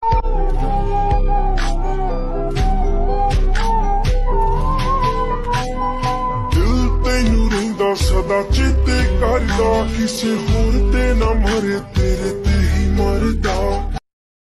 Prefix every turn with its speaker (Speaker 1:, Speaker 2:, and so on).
Speaker 1: सदा चेते करदा किसे होर ते ना मरे तेरे ते ही मरदा।